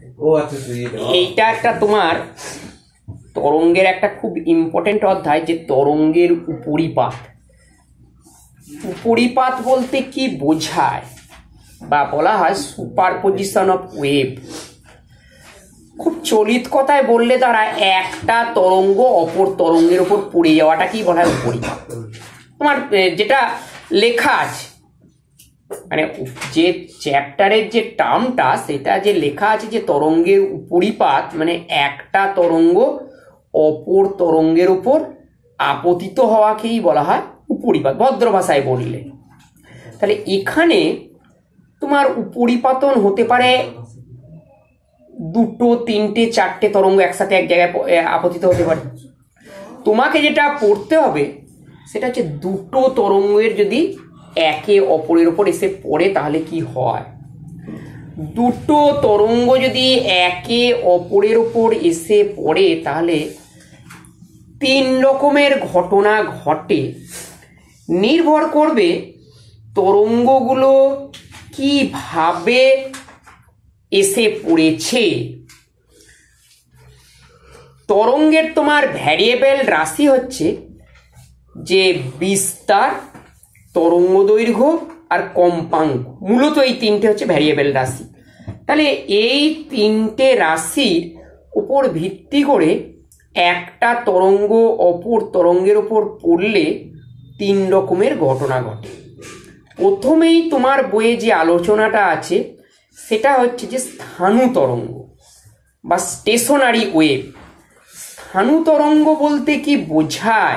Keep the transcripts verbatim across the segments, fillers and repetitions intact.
এইটা একটা তোমার তরঙ্গের একটা খুব ইম্পর্টেন্ট অধ্যায়, যে তরঙ্গের উপরিপাত। উপরিপাত বলতে কি বোঝায়, বা বলা হয় সুপারপজিশন অফ ওয়েভ। খুব চলিত কথায় বললে তারা একটা তরঙ্গ অপর তরঙ্গের উপর পড়ে যাওয়াটা কি বলা হয় উপরিপাত। তোমার যেটা লেখা আছে, মানে যে চ্যাপ্টারের যে টার্মটা সেটা যে লেখা আছে যে তরঙ্গের উপরিপাত, মানে একটা তরঙ্গ অপর তরঙ্গের উপর আপতিত হওয়াকেই বলা হয় উপরিপাত, ভদ্র ভাষায় বললে। তাহলে এখানে তোমার উপরিপাতন হতে পারে দুটো, তিনটে, চারটে তরঙ্গ একসাথে এক জায়গায় আপতিত হতে পারে। তোমাকে যেটা পড়তে হবে সেটা হচ্ছে দুটো তরঙ্গের যদি একে অপরের উপর এসে পড়ে তাহলে কি হয়। দুটো তরঙ্গ যদি একে অপরের উপর এসে পড়ে তাহলে তিন রকমের ঘটনা ঘটে, নির্ভর করবে তরঙ্গগুলো কিভাবে এসে পড়েছে। তরঙ্গের তোমার ভ্যারিয়েবল রাশি হচ্ছে যে বিস্তার, তরঙ্গ দৈর্ঘ্য আর কম্পাঙ্ক। মূলত এই তিনটে হচ্ছে ভ্যারিয়েবল রাশি। তাহলে এই তিনটে রাশির উপর ভিত্তি করে একটা তরঙ্গ অপর তরঙ্গের উপর পড়লে তিন রকমের ঘটনা ঘটে। প্রথমেই তোমার বইয়ে যে আলোচনাটা আছে সেটা হচ্ছে যে স্থাণু তরঙ্গ বা স্টেশনারি ওয়েভ। স্থাণু তরঙ্গ বলতে কি বোঝায়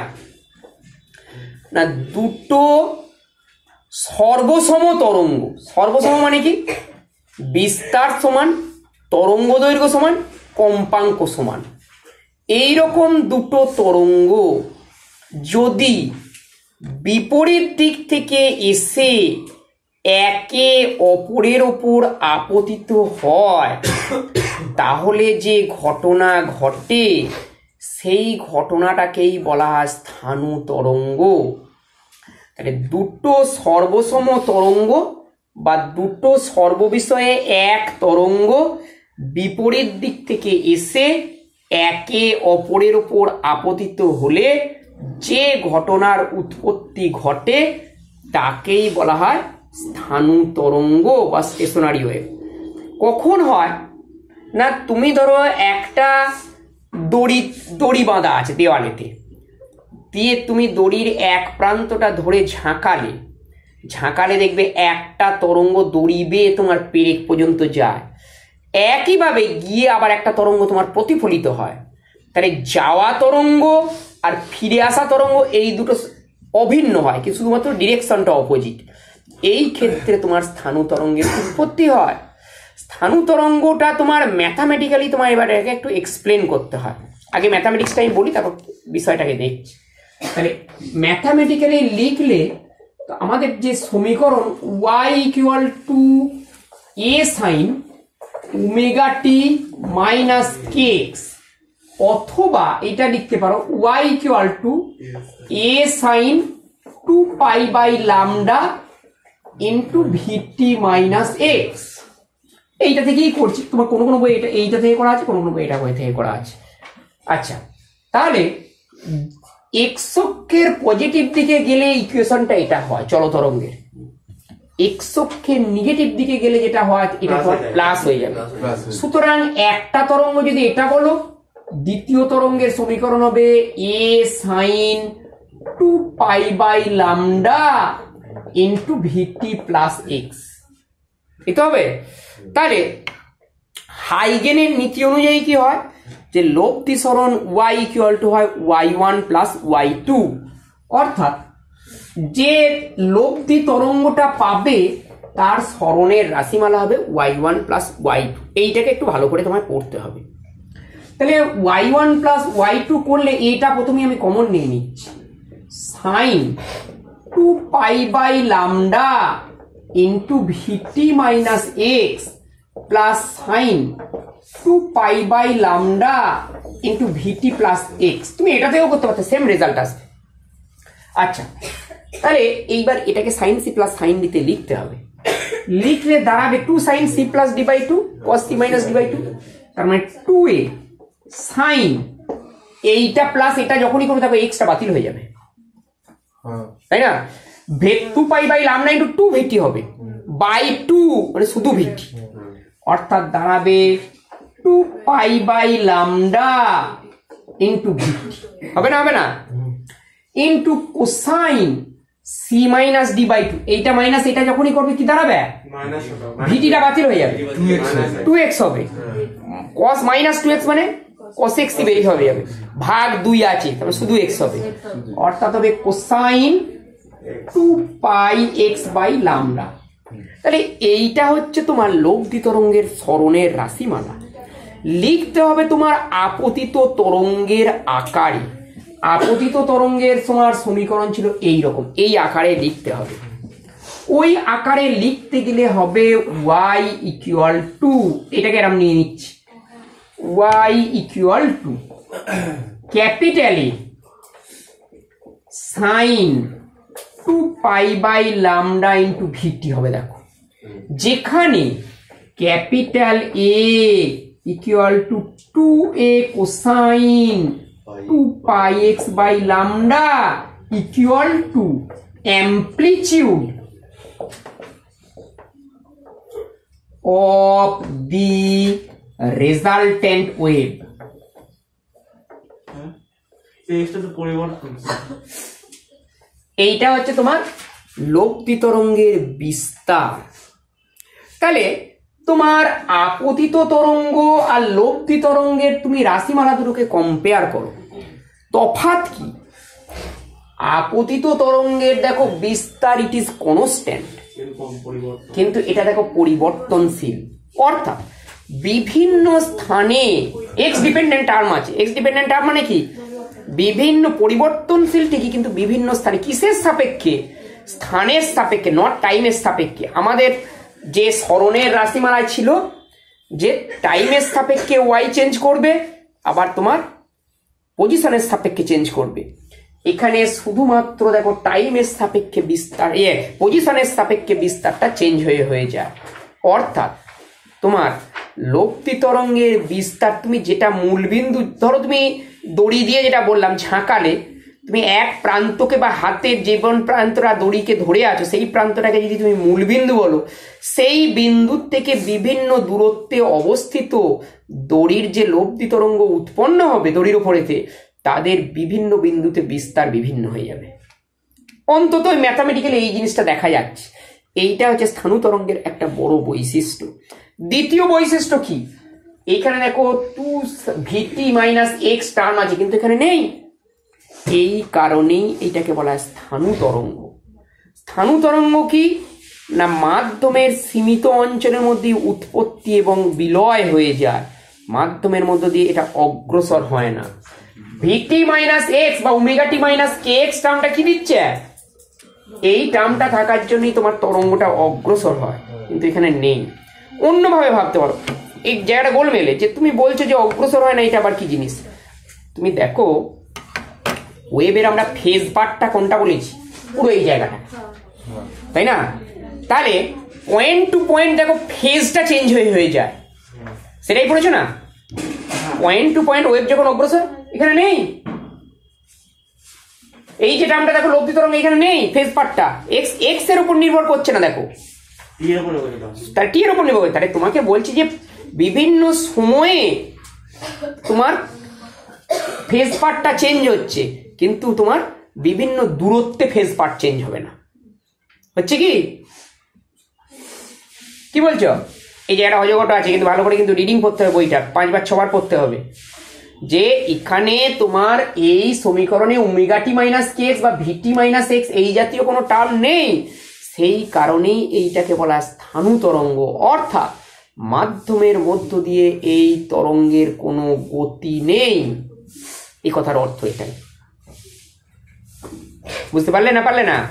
না, দুটো সর্বসম তরঙ্গ। সর্বসম মানে কি, বিস্তার সমান, তরঙ্গ দৈর্ঘ্য সমান, কম্পাঙ্ক সমান। এইরকম দুটো তরঙ্গ যদি বিপরীত দিক থেকে এসে একে অপরের ওপর আপতিত হয় তাহলে যে ঘটনা ঘটে সেই ঘটনাটাকেই বলা হয় স্থাণু তরঙ্গ। তাহলে দুটো সর্বসম তরঙ্গ বা দুটো সর্ববিষয়ে এক তরঙ্গ বিপরীত দিক থেকে এসে একে অপরের ওপর আপতিত হলে যে ঘটনার উৎপত্তি ঘটে তাকেই বলা হয় স্থাণু তরঙ্গ বা স্টেশনারি ওয়েভ। কখন হয় না, তুমি ধরো একটা দড়ি দড়ি বাঁধা আছে দেওয়ালেতে, দিয়ে তুমি দড়ির এক প্রান্তটা ধরে ঝাঁকালে ঝাঁকালে দেখবে একটা তরঙ্গ দড়ি বেয়ে তোমার পেরেক পর্যন্ত যায়। একইভাবে গিয়ে আবার একটা তরঙ্গ তোমার প্রতিফলিত হয়। তাহলে যাওয়া তরঙ্গ আর ফিরে আসা তরঙ্গ এই দুটো অভিন্ন হয়, কিন্তু শুধুমাত্র ডিরেকশনটা অপোজিট। এই ক্ষেত্রে তোমার স্থাণু তরঙ্গের উৎপত্তি হয়। স্থাণু তরঙ্গটা তোমার ম্যাথামেটিক্যালি তোমার এবার এটাকে একটু এক্সপ্লেন করতে হয়। আগে ম্যাথামেটিক্সটা আমি বলি, তারপর বিষয়টাকে দেখছি। তাহলে ম্যাথামেটিক্যালি লিখলে আমাদের যে সমীকরণ y equal to A sine omega T minus K X, অথবা এটা লিখতে পারো y equal to A sine two pi by lambda into VT minus X. এইটা থেকেই করছি, তোমার কোনো কোনো বই এটা এইটা থেকে করা আছে, কোনো কোনো বই এটা বই থেকে করা আছে। আচ্ছা, তাহলে এক্স অক্ষের পজিটিভ দিকে গেলে ইকুয়েশনটা এটা হয় চল তরঙ্গের, এক্স অক্ষের নেগেটিভ দিকে গেলে যেটা হয় এটা প্লাস হয়ে যাবে। সুতরাং একটা তরঙ্গ যদি এটা বলো, দ্বিতীয় তরঙ্গের সমীকরণ হবে A sine two pi by lambda into VT plus X, এটা হবে। তাহলে হাইগেনের নীতি অনুযায়ী কি হয় যে লব্ধি সরণ y ইকুয়াল টু হয় Y one plus Y two, অর্থাৎ যে লব্ধি তরঙ্গটা পাবে তার সরণের রাশিমালা হবে Y one plus Y two. এইটাকে একটু ভালো করে তোমায় পড়তে হবে। তাহলে Y one plus Y two করলে এইটা প্রথমে আমি কমন নিয়ে নিচ্ছি, sine two pi by lambda into VT minus X plus sine two pi by lambda into VT plus X. তুমি এটাতেও করতে পারছো, সেম রেজাল্ট আসবে। আচ্ছা, তাহলে এইবার এটাকে সাইন সি প্লাস সাইন ডিতে লিখতে হবে। লিখলে দাঁড়াবে two sine C plus D by two cos C minus D by two, তার মানে টু এ সাইন এইটা প্লাস এটা যখনই করবে তবে এক্সটা বাতিল হয়ে যাবে, তাই না? ভেট two pi by lambda into two VT হবে বাই টু মানে শুধু ভিটি, অর্থাৎ দাঁড়াবে two pi by lambda into VT, হবে না? হবে না? Into cosine C minus D by two, এইটা মাইনাস এটা যখনই করবে কি দাঁড়াবে? ভিটিটা বাতিল হয়ে যাবে, টু এক্স হবে, কস মাইনাস টু এক্স মানে কস এক্স বেরিয়ে হবে যাবে, ভাগ দুই আছে তাহলে শুধু এক্স হবে, অর্থাৎ হবে cosine two pi X by lambda. তাহলে এইটা হচ্ছে তোমার লব্ধি তরঙ্গের সরণের রাশিমালা। লিখতে হবে তোমার আপতিত তরঙ্গের আকারে। আপতিত তরঙ্গের তোমার সমীকরণ ছিল এই রকম, এই আকারে লিখতে হবে। ওই আকারে লিখতে গেলে হবে y ইকুয়াল টু, এটাকে এরকম নিয়ে নিচ্ছি, y equal to capital A sine two pi by lambda into VT হবে। দেখো যেখানে capital A equal to two A cosine two pi X by lambda equal to amplitude of the resultant wave। এইটা হচ্ছে তোমার লব্ধি তরঙ্গের বিস্তার। তাহলে তোমার আপতিত তরঙ্গ আর লব্ধি তরঙ্গের তুমি রাশিমালা দুটোকে কম্পেয়ার করো, তফাৎ কি? আপতিত তরঙ্গের দেখো বিস্তার ইট ইজ কনস্ট্যান্ট, কিন্তু এটা দেখো পরিবর্তনশীল, অর্থাৎ বিভিন্ন স্থানে এক্স ডিপেন্ডেন্ট টার্ম আছে। এক্স ডিপেন্ডেন্ট টার্ম মানে কি? বিভিন্ন পরিবর্তনশীল ঠিকই, কিন্তু বিভিন্ন স্থানে। কিসের সাপেক্ষে? স্থানের সাপেক্ষে, নট টাইমের সাপেক্ষে। আমাদের যে সরণের রাশিমালায় ছিল যে টাইমের সাপেক্ষে ওয়াই চেঞ্জ করবে, আবার তোমার পজিশনের সাপেক্ষে চেঞ্জ করবে। এখানে শুধুমাত্র দেখো টাইমের সাপেক্ষে বিস্তার, এ পজিশনের সাপেক্ষে বিস্তারটা চেঞ্জ হয়ে হয়ে যায়। অর্থাৎ তোমার লব্ধি তরঙ্গের বিস্তার তুমি যেটা মূলবিন্দু, ধরো তুমি দড়ি দিয়ে যেটা বললাম ঝাঁকালে, তুমি এক প্রান্তকে বা হাতের জীবন প্রান্তরা দড়িকে ধরে আছো, সেই প্রান্তটাকে যদি তুমি মূলবিন্দু বলো, সেই বিন্দু থেকে বিভিন্ন দূরত্বে অবস্থিত দড়ির যে লব্ধি তরঙ্গ উৎপন্ন হবে দড়ির উপরেতে, তাদের বিভিন্ন বিন্দুতে বিস্তার বিভিন্ন হয়ে যাবে। অন্তত ম্যাথামেটিক্যালি এই জিনিসটা দেখা যাচ্ছে। এইটা হচ্ছে স্থানু তরঙ্গের একটা বড় বৈশিষ্ট্য। দ্বিতীয় বৈশিষ্ট্য কি? এইখানে দেখো two VT minus X term আছে, কিন্তু এখানে নেই। এই কারণেই এইটাকে বলা হয় স্থানু তরঙ্গ। স্থানু তরঙ্গ কি না, মাধ্যমের সীমিত অঞ্চলের মধ্যে উৎপত্তি এবং বিলয় হয়ে যায়, মাধ্যমের মধ্য দিয়ে এটা অগ্রসর হয় না। ভিটি মাইনাস এক্স বা omega T minus K X টার্মটা কি দিচ্ছে? এই টার্মটা থাকার জন্যই তোমার তরঙ্গটা অগ্রসর হয়, কিন্তু এখানে নেই। অন্যভাবে ভাবতে পারো, এই জায়গাটা গোলমেলে যে তুমি বলছো যে অগ্রসর হয় না, এটা আবার কি জিনিস? তুমি দেখো ওয়েবের আমরা ফেজ পার্টটা কোনটা বলেছি, পুরো এই জায়গাটা, তাই না? তাহলে পয়েন্ট টু পয়েন্ট দেখো ফেজটা চেঞ্জ হয়ে হয়ে যায়, সেটাই পড়েছো না? পয়েন্ট টু পয়েন্ট ওয়েব যখন অগ্রসর, এখানে নেই। এই যে টার্মটা দেখো লব্ধি তরঙ্গ, এখানে নেই। ফেজ পার্টটা এক্স এক্স এর উপর নির্ভর করছে না, দেখো তার টি এর উপর নির্ভর করে। তাহলে তোমাকে বলছি যে বিভিন্ন সময়ে তোমার ফেজ পার্টটা চেঞ্জ হচ্ছে, কিন্তু তোমার বিভিন্ন দূরত্বে ফেজ পার্ট চেঞ্জ হবে না। হচ্ছে কি কি বলছো? এই জায়গাটা অজগটা আছে, কিন্তু ভালো করে কিন্তু রিডিং করতে হবে বইটা, পাঁচবার ছবার পড়তে হবে। যে এখানে তোমার এই সমীকরণে omega T minus K X বা ভিটি মাইনাস এক্স এই জাতীয় কোনো টার্ম নেই, সেই কারণেই এইটাকে বলা হয় স্থানু তরঙ্গ। অর্থাৎ মাধ্যমের মধ্য দিয়ে এই তরঙ্গের কোনো গতি নেই, এই কথার অর্থ এটাই। বুঝতে পারলে না পারলে না?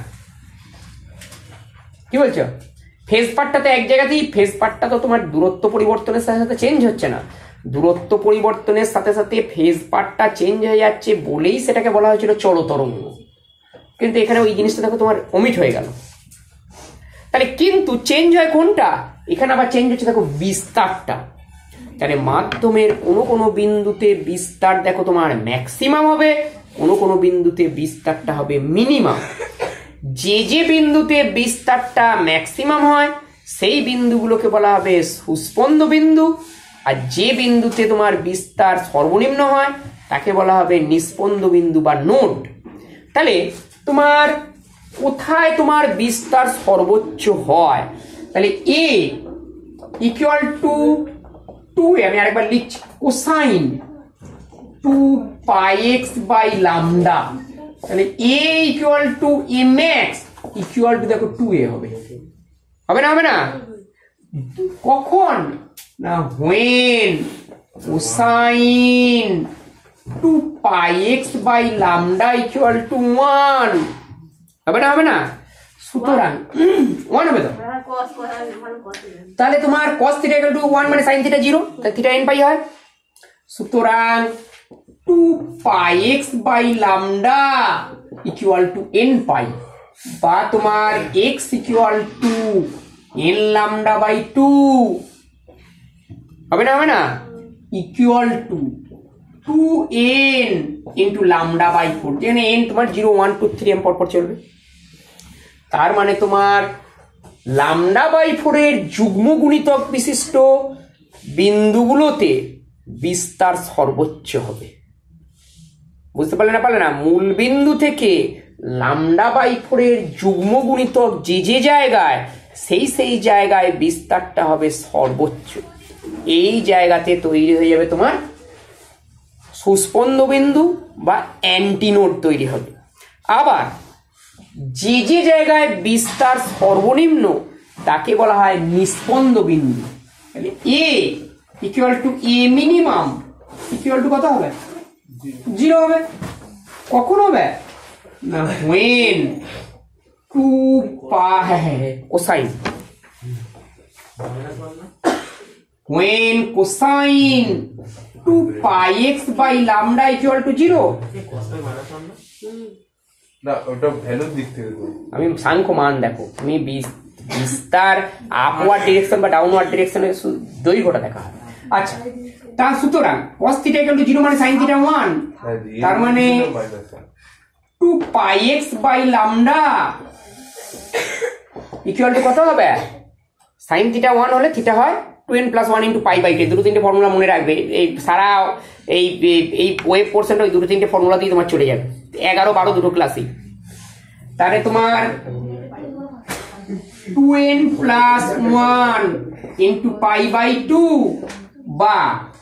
কি বলছো? ফেজ পার্টটা তো এক জায়গাতেই, ফেজ পার্টটা তো তোমার দূরত্ব পরিবর্তনের সাথে সাথে চেঞ্জ হচ্ছে না, দূরত্ব পরিবর্তনের সাথে সাথে ফেজ পার্টটা চেঞ্জ হয়ে যাচ্ছে বলেই সেটাকে বলা হয়েছিল চল তরঙ্গ। কিন্তু এখানে ওই জিনিসটা দেখো তোমার অমিট হয়ে গেল। তাহলে কিন্তু চেঞ্জ হয় কোনটা, এখানে আবার চেঞ্জ হচ্ছে দেখো বিস্তারটা। তাহলে মাধ্যমের কোনো কোনো বিন্দুতে বিস্তার দেখো তোমার ম্যাক্সিমাম হবে, কোনো কোনো বিন্দুতে বিস্তারটা হবে মিনিমাম। যে যে বিন্দুতে বিস্তারটা ম্যাক্সিমাম হয় সেই বিন্দুগুলোকে বলা হবে সুস্পন্দ বিন্দু, আর যে বিন্দুতে তোমার বিস্তার সর্বনিম্ন হয় তাকে বলা হবে নিস্পন্দ বিন্দু বা নোড। তাহলে তোমার কোথায় তোমার বিস্তার সর্বোচ্চ হয়, তাহলে এ ইকুয়াল টু টু, আমি আরেকবার লিখছি cosine two pi X by lambda. তাহলে A equal to M X equal to দেখো টু এ হবে, হবে না হবে না? কখন না, when cosine two pi X by lambda equal to one, হবে না হবে না? সুতরাং ওয়ান হবে তো, তাহলে তোমার cos theta equal to one মানে sin থিটা জিরো, তাহলে থিটা n পাই হয়। সুতরাং two pi X by lambda equal to n pi, বা তোমার x equal to n lambda by two, হবে না হবে না? Equal to two n into lambda by four, যেখানে n তোমার জিরো ওয়ান টু থ্রি এম পর পর চলবে। তার মানে তোমার লামডা বাই ফোর এর যুগ্ম গুণিতক বিশিষ্ট বিন্দুগুলোতে বিস্তার সর্বোচ্চ হবে। বুঝতে পারলে না পারলে না? মূল বিন্দু থেকে লামডা বাই ফোর এর যুগ্ম গুণিতক যে যে জায়গায়, সেই সেই জায়গায় বিস্তারটা হবে সর্বোচ্চ। এই জায়গাতে তৈরি হয়ে যাবে তোমার সুস্পন্দ বিন্দু বা অ্যান্টিনোড তৈরি হবে। আবার যে যে জায়গায় বিস্তার সর্বনিম্ন তাকে বলা হয় নিস্পন্দ বিন্দু। তাহলে A equal to A minimum equal to কত হবে? জিরো হবে। কখন হবে না, when two pi cosine, when cosine two pi X by lambda equal to zero. না ওটা ভ্যালুর দিক থেকে আমি সাংখ্য মান দেখো, তুমি বিস্তার আপওয়ার্ড ডিরেকশন বা ডাউনওয়ার্ড ডিরেকশনে দৈর্ঘ্যটা দেখা হয়। আচ্ছা, তার সুতরাং cos theta equal to zero মানে sin থিটা ওয়ান, তার মানে two pi X by lambda equal to কত হবে? sin থিটা ওয়ান হলে থিটা হয় two N plus one into pi by two. দুটো তিনটে ফর্মুলা মনে রাখবে, এই সারা এই এই ওয়েব পোর্শনটা ওই দুটো তিনটে ফর্মুলা দিয়ে তোমার চলে যাবে, এগারো বারো দুটো ক্লাসই। তাহলে তোমার two N plus one into pi by two বা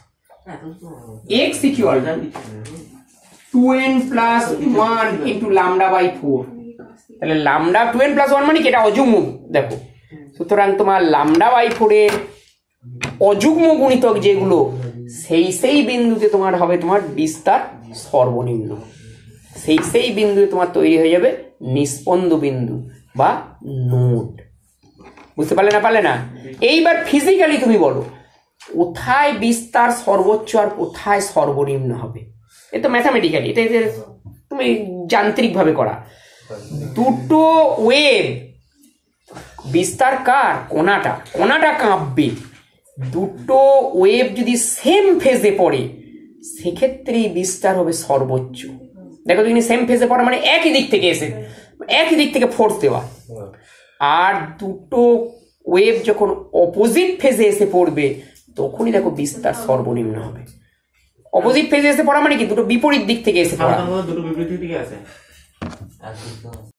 x equal to N plus one into lambda by four. তাহলে lambda two N plus one মানে কি, এটা অযুগ্ম দেখো। সুতরাং তোমার লামডা বাই ফোর এর অযুগ্ম গুণিতক যেগুলো, সেই সেই বিন্দুতে তোমার হবে তোমার বিস্তার সর্বনিম্ন, সেই সেই বিন্দুতে তোমার তৈরি হয়ে যাবে নিস্পন্দ বিন্দু বা নোড। বুঝতে পারলে না পারলে না? এইবার ফিজিক্যালি তুমি বলো কোথায় বিস্তার সর্বোচ্চ আর কোথায় সর্বনিম্ন হবে। এ তো ম্যাথামেটিক্যালি, এটা তুমি যান্ত্রিক ভাবে করা। দুটো ওয়েভ বিস্তার কার, কোনাটা কোনাটা কাঁপবে। দুটো ওয়েভ যদি সেম ফেজে পড়ে সেক্ষেত্রেই বিস্তার হবে সর্বোচ্চ। দেখো তুমি সেম ফেজে পড়া মানে একই দিক থেকে এসে একই দিক থেকে ফোর্স দেওয়া, আর দুটো ওয়েভ যখন অপোজিট ফেজে এসে পড়বে তখনই দেখো বিস্তার সর্বনিম্ন হবে। অপোজিট ফেজে এসে পড়া মানে কি, দুটো বিপরীত দিক থেকে এসে পড়া। দুটো বিপরীত দিকে আছে।